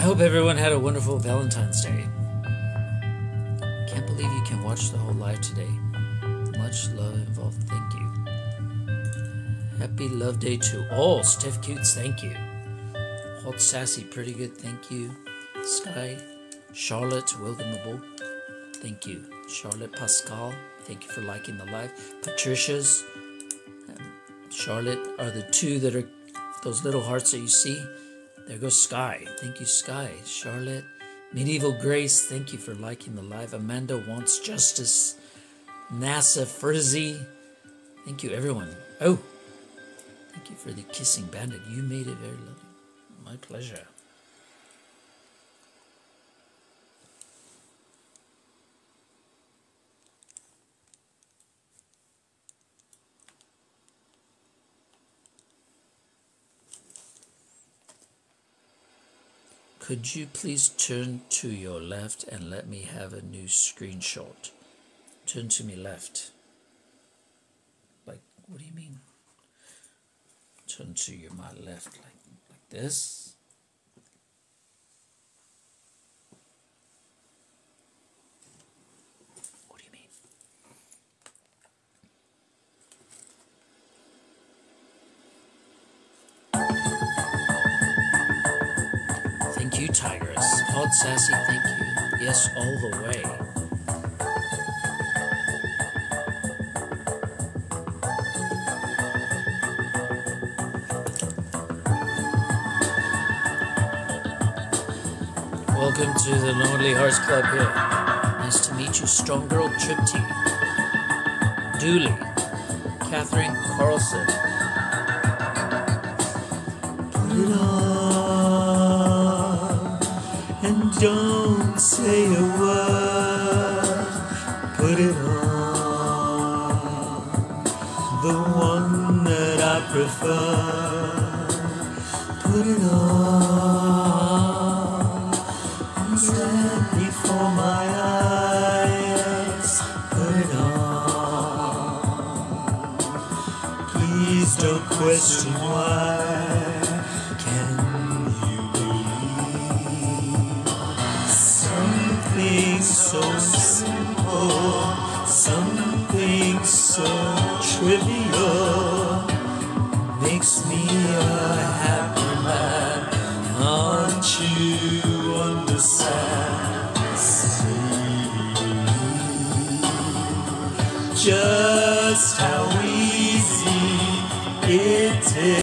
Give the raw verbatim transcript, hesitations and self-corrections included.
hope everyone had a wonderful Valentine's Day. Can't believe you can watch the whole live today. Much love involved. Thank you. Happy Love Day to all. Steph Cutes, thank you. Hot Sassy, pretty good, thank you. Sky, Charlotte, welcomeable, thank you. Charlotte Pascal, thank you for liking the live. Patricia's, and Charlotte are the two that are those little hearts that you see. There goes Sky. Thank you, Sky. Charlotte. Medieval Grace. Thank you for liking the live. Amanda Wants Justice. NASA Frizzy. Thank you, everyone. Oh, thank you for the Kissing Bandit. You made it very lovely. My pleasure. Could you please turn to your left and let me have a new screenshot? Turn to me left. Like, what do you mean? Turn to your my left, like like this. What do you mean? Thank you, Tigress. Hot Sassy, thank you. Yes, all the way. Welcome to the Lonely Hearts Club here. Nice to meet you, Strong Girl Tripty. Dooley. Catherine Carlson. Put it on and don't say a word. Put it on, the one that I prefer. Put it on, stand before my eyes. Put it on, please don't question why. Can you believe something so simple, something so trivial makes me a happy man? Can't you understand? See just how easy it is.